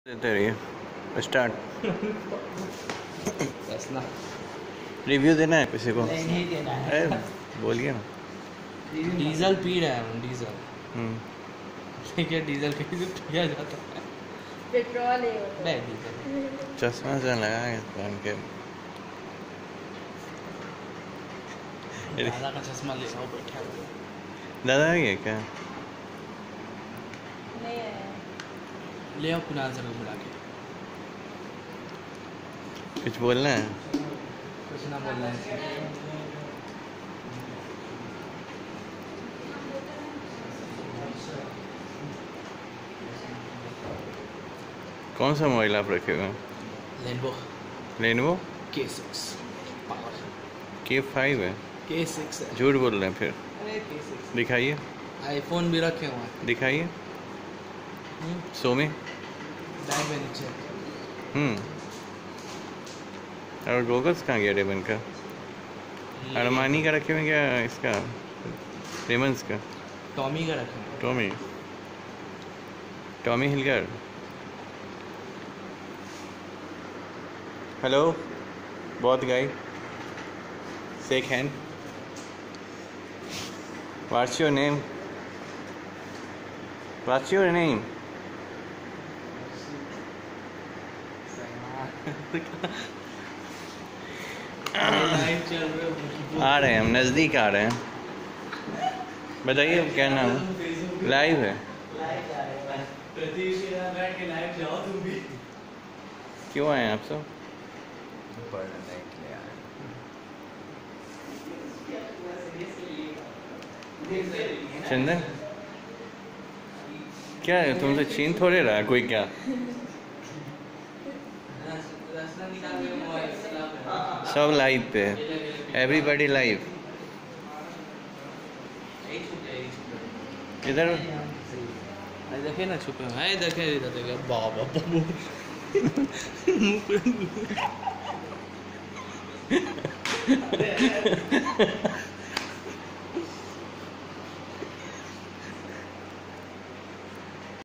देते रहिए start. Tesla review देना है किसी को? नहीं देना है। अरे बोलिए ना। डीजल पी रहे हैं हम, डीजल। ठीक है, डीजल कहीं से पिया जाता है? पेट्रोल है वो। नहीं, डीजल। चश्मा से लगा है पहन के। दादा का चश्मा ले आओ, बैठा हुआ। दादा ये क्या नहीं है। ले आओ कुनाल से मिला के। कुछ बोलना है? कुछ ना बोलना है। कौन सा मोबाइल आप रखे हुए हैं? Lenovo K6 power. K5 है? K6 है। झूठ बोल रहे हैं फिर। अरे K6 दिखाइए आईफोन भी रखे हुए हैं। दिखाइए। सो में बैग में नीचे। और गोगल्स कहाँ गया रेबन का? अरमानी का रखे हुए क्या इसका? रेमंस का? टॉमी का रखे हैं। Tommy हेलो बहुत गाय shake hand. What's your name? What's your name? आ रहे हैं हम, नज़दीक आ रहे हैं। बताइए क्या नाम है? लाइव है। क्यों आए हैं आप सब? चंदन क्या है, तुमसे छीन थोड़े रहा कोई क्या? सब लाइव पे, एवरीबॉडी लाइव। इधर देखे ना, छुपे हैं। देखे इधर, देखे बाबा बाबू।